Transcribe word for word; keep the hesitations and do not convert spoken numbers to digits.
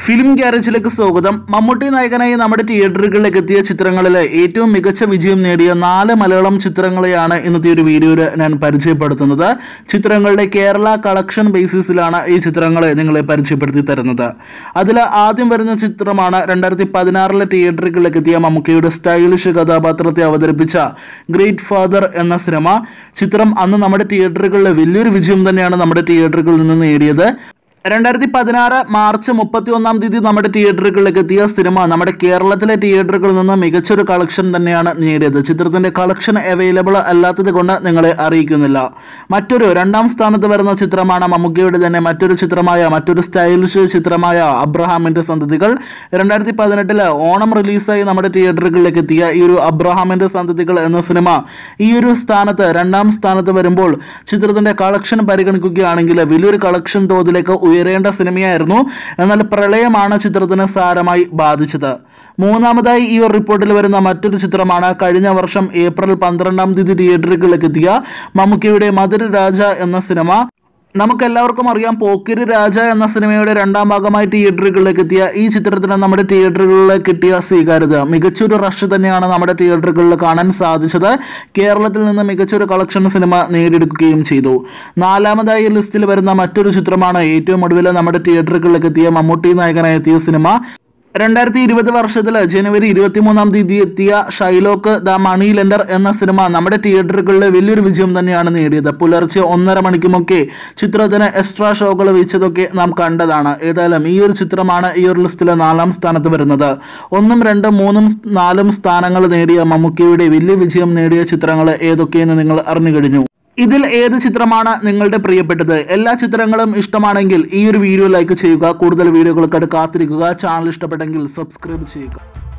Film ഗ്യാരേജിലേക്ക് സ്വാഗതം. മമ്മൂട്ടി നായകനായി നമ്മുടെ തിയേറ്ററുകളിലേക്ക് എത്തിയ ചിത്രങ്ങളിലെ ഏറ്റവും മികച്ച വിജയം നേടിയ നാല് മലയാളം ചിത്രങ്ങളെയാണ് ഇന്നത്തെ ഒരു വീഡിയോയിൽ ഞാൻ പരിചയപ്പെടുത്തുന്നത്. ചിത്രങ്ങളുടെ കേരള കളക്ഷൻ ബേസിസിലാണ് ഈ ചിത്രങ്ങളെ നിങ്ങളെ പരിചയപ്പെടുത്തി തരുന്നത്. അതിൽ ആദ്യം വരുന്ന ചിത്രമാണ് രണ്ടായിരത്തി പതിനാറിലെ തിയേറ്ററുകളിലേക്ക് എത്തിയ മമ്മൂക്കയുടെ സ്റ്റൈലിഷ് കഥാപാത്രത്തെ അവതരിപ്പിച്ച ഗ്രേറ്റ് ഫാദർ എന്ന സിനിമ. ചിത്രം അന്ന് നമ്മുടെ തിയേറ്ററുകളിലെ വലിയൊരു വിജയം തന്നെയാണ് നമ്മുടെ തിയേറ്ററുകളിൽ നിന്ന് നേടിയത്. രണ്ടായിരത്തി പതിനാറ് മാർച്ച് മുപ്പത്തി ഒന്നാം തീയതി നമ്മുടെ തിയേറ്ററുകളിലേക്ക് എത്തിയ സിനിമ നമ്മുടെ കേരളത്തിലെ തിയേറ്ററുകളിൽ നിന്ന് മികച്ചൊരു കളക്ഷൻ തന്നെയാണ് നേടിയത്. ചിത്രത്തിന്റെ കളക്ഷൻ അവൈലബിൾ അല്ലാത്തത് കൊണ്ട് നിങ്ങളെ അറിയിക്കുന്നില്ല. മറ്റൊരു രണ്ടാം സ്ഥാനത്ത് വരുന്ന ചിത്രമാണ് മമ്മൂക്കയുടെ തന്നെ മറ്റൊരു ചിത്രമായ മറ്റൊരു സ്റ്റൈലിഷ് ചിത്രമായ അബ്രഹാമിന്റെ സന്തതികൾ. രണ്ടായിരത്തി പതിനെട്ടില് ഓണം റിലീസായി നമ്മുടെ തിയേറ്ററുകളിലേക്ക് എത്തിയ ഈ ഒരു അബ്രഹാമിന്റെ സന്തതികൾ എന്ന സിനിമ ഈ ഒരു സ്ഥാനത്ത് രണ്ടാം സ്ഥാനത്ത് വരുമ്പോൾ ചിത്രത്തിന്റെ കളക്ഷൻ പരിഗണിക്കുകയാണെങ്കിൽ വലിയൊരു കളക്ഷൻ തോതിലേക്ക് ഉയരേണ്ട സിനിമയായിരുന്നു. എന്നാൽ പ്രളയമാണ് ചിത്രത്തിന് സാരമായി ബാധിച്ചത്. മൂന്നാമതായി ഈ ഒരു റിപ്പോർട്ടിൽ വരുന്ന മറ്റൊരു ചിത്രമാണ് കഴിഞ്ഞ വർഷം ഏപ്രിൽ പന്ത്രണ്ടാം തീയതി തിയേറ്ററുകളിലേക്ക് എത്തിയ മമ്മൂക്കയുടെ മധുര രാജ എന്ന സിനിമ. നമുക്കെല്ലാവർക്കും അറിയാം, പോക്കിരി രാജ എന്ന സിനിമയുടെ രണ്ടാം ഭാഗമായി തിയേറ്ററുകളിലേക്ക് എത്തിയ ഈ ചിത്രത്തിന് നമ്മുടെ തിയേറ്ററുകളിൽ കിട്ടിയ സ്വീകാര്യത മികച്ചൊരു റഷ് തന്നെയാണ് നമ്മുടെ തിയേറ്ററുകളിൽ കാണാൻ സാധിച്ചത്. കേരളത്തിൽ നിന്ന് മികച്ചൊരു കളക്ഷൻ സിനിമ നേടിയെടുക്കുകയും ചെയ്തു. നാലാമതായി ലിസ്റ്റിൽ വരുന്ന മറ്റൊരു ചിത്രമാണ് ഏറ്റവും ഒടുവിൽ നമ്മുടെ തിയേറ്ററുകളിലേക്ക് എത്തിയ മമ്മൂട്ടി നായകനായി എത്തിയ സിനിമ. രണ്ടായിരത്തി ഇരുപത് വർഷത്തില് ജനുവരി ഇരുപത്തി മൂന്നാം തീയതി എത്തിയ ഷൈലോക്ക് ദ മണി ലെൻഡർ എന്ന സിനിമ നമ്മുടെ തിയേറ്ററുകളിൽ വലിയൊരു വിജയം തന്നെയാണ് നേടിയത്. പുലർച്ചെ ഒന്നര മണിക്കുമൊക്കെ ചിത്രത്തിന് എക്സ്ട്രാ ഷോകൾ വെച്ചതൊക്കെ നാം കണ്ടതാണ്. ഏതായാലും ഈ ഒരു ചിത്രമാണ് ഈ ഒരു ലിസ്റ്റിലെ നാലാം സ്ഥാനത്ത് വരുന്നത്. ഒന്നും രണ്ടും മൂന്നും നാലും സ്ഥാനങ്ങൾ നേടിയ മമ്മൂക്കയുടെ വലിയ വിജയം നേടിയ ചിത്രങ്ങൾ ഏതൊക്കെയെന്ന് നിങ്ങൾ അറിഞ്ഞു കഴിഞ്ഞു. ഇതിൽ ഏത് ചിത്രമാണ് നിങ്ങളുടെ പ്രിയപ്പെട്ടത്? എല്ലാ ചിത്രങ്ങളും ഇഷ്ടമാണെങ്കിൽ ഈ ഒരു വീഡിയോ ലൈക്ക് ചെയ്യുക. കൂടുതൽ വീഡിയോകൾക്കായിട്ട് കാത്തിരിക്കുക. ചാനൽ ഇഷ്ടപ്പെട്ടെങ്കിൽ സബ്സ്ക്രൈബ് ചെയ്യുക.